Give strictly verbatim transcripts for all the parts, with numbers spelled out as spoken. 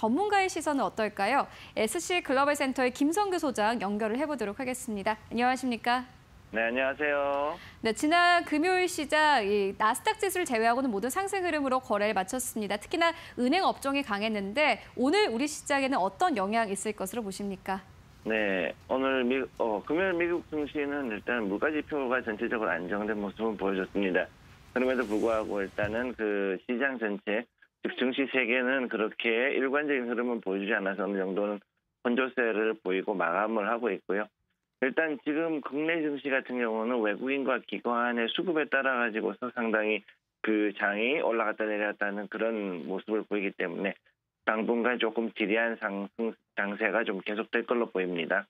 전문가의 시선은 어떨까요? 에스씨 글로벌 센터의 김성규 소장 연결을 해보도록 하겠습니다. 안녕하십니까? 네, 안녕하세요. 네, 지난 금요일 시작 이 나스닥 지수를 제외하고는 모두 상승 흐름으로 거래를 마쳤습니다. 특히나 은행 업종이 강했는데 오늘 우리 시장에는 어떤 영향이 있을 것으로 보십니까? 네, 오늘 미, 어, 금요일 미국 증시는 일단 물가지표가 전체적으로 안정된 모습을 보여줬습니다. 그럼에도 불구하고 일단은 그 시장 전체, 즉 증시 세계는 그렇게 일관적인 흐름을 보여주지 않아서 어느 정도는 혼조세를 보이고 마감을 하고 있고요. 일단 지금 국내 증시 같은 경우는 외국인과 기관의 수급에 따라 가지고서 상당히 그 장이 올라갔다 내려갔다는 그런 모습을 보이기 때문에 당분간 조금 지리한 상승 장세가 좀 계속될 걸로 보입니다.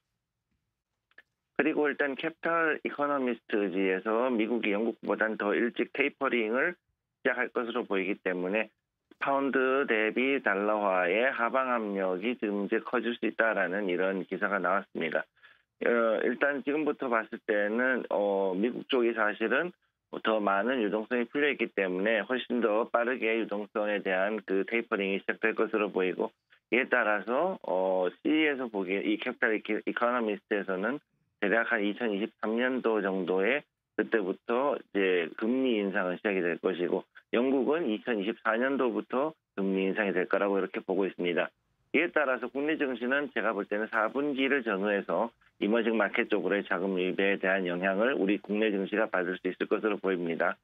그리고 일단 캐피탈 이코노미스트지에서 미국이 영국보다는 더 일찍 테이퍼링을 시작할 것으로 보이기 때문에 파운드 대비 달러화의 하방 압력이 지금 이제 커질 수 있다라는 이런 기사가 나왔습니다. 어, 일단 지금부터 봤을 때는 어, 미국 쪽이 사실은 더 많은 유동성이 풀려있기 때문에 훨씬 더 빠르게 유동성에 대한 그 테이퍼링이 시작될 것으로 보이고, 이에 따라서 어, 씨이에서 보기에 이 캐피탈 이코노미스트에서는 대략 한 이천이십삼 년도 정도에 그때부터 이제 금리 인상은 시작이 될 것이고, 영국은 이천이십사 년도부터 금리 인상이 될 거라고 이렇게 보고 있습니다. 이에 따라서 국내 증시는 제가 볼 때는 사 분기를 전후해서 이머징 마켓 쪽으로의 자금 유입에 대한 영향을 우리 국내 증시가 받을 수 있을 것으로 보입니다.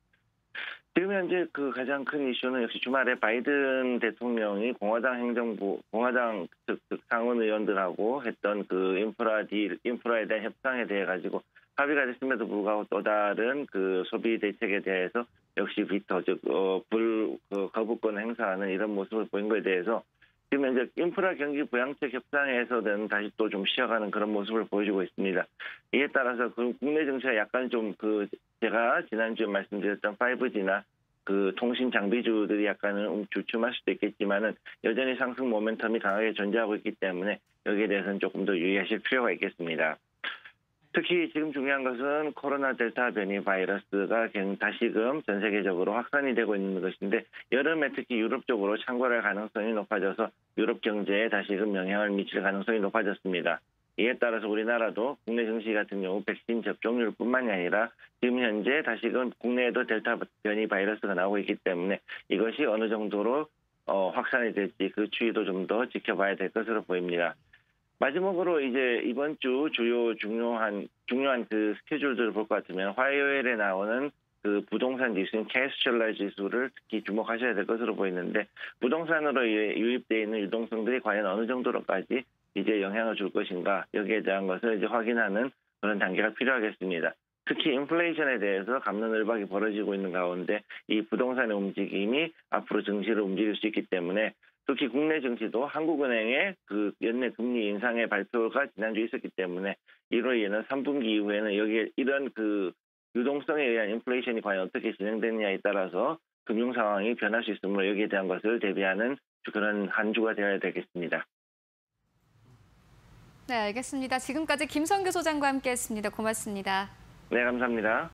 지금 현재 그 가장 큰 이슈는 역시 주말에 바이든 대통령이 공화당 행정부, 공화당 즉, 즉 상원 의원들하고 했던 그 인프라 딜, 인프라에 대한 협상에 대해 가지고 합의가 됐음에도 불구하고 또 다른 그 소비 대책에 대해서 역시 비토, 즉, 어, 불, 그 거부권 행사하는 이런 모습을 보인 것에 대해서 지금 현재 인프라 경기 부양책 협상에서는 다시 또 좀 쉬어가는 그런 모습을 보여주고 있습니다. 이에 따라서 그 국내 증시가 약간 좀 그 제가 지난주에 말씀드렸던 파이브지나 그 통신 장비주들이 약간은 주춤할 수도 있겠지만은 여전히 상승 모멘텀이 강하게 존재하고 있기 때문에 여기에 대해서는 조금 더 유의하실 필요가 있겠습니다. 특히 지금 중요한 것은 코로나 델타 변이 바이러스가 다시금 전 세계적으로 확산이 되고 있는 것인데, 여름에 특히 유럽 쪽으로 창궐할 가능성이 높아져서 유럽 경제에 다시금 영향을 미칠 가능성이 높아졌습니다. 이에 따라서 우리나라도 국내 증시 같은 경우 백신 접종률뿐만이 아니라 지금 현재 다시금 국내에도 델타 변이 바이러스가 나오고 있기 때문에 이것이 어느 정도로 어, 확산이 될지 그 추이도 좀 더 지켜봐야 될 것으로 보입니다. 마지막으로 이제 이번 주 주요 중요한 중요한 그 스케줄들을 볼 것 같으면 화요일에 나오는 그 부동산 지수인 캐스철라 지수를 특히 주목하셔야 될 것으로 보이는데, 부동산으로 유입되어 있는 유동성들이 과연 어느 정도로까지 이제 영향을 줄 것인가, 여기에 대한 것을 이제 확인하는 그런 단계가 필요하겠습니다. 특히 인플레이션에 대해서 갑론을박이 벌어지고 있는 가운데 이 부동산의 움직임이 앞으로 증시를 움직일 수 있기 때문에, 특히 국내 증시도 한국은행의 그 연내 금리 인상의 발표가 지난주에 있었기 때문에 이로 인해 삼 분기 이후에는 여기에 이런 그 유동성에 의한 인플레이션이 과연 어떻게 진행되느냐에 따라서 금융 상황이 변할 수 있으므로 여기에 대한 것을 대비하는 그런 한 주가 되어야 되겠습니다. 네, 알겠습니다. 지금까지 김성규 소장과 함께했습니다. 고맙습니다. 네, 감사합니다.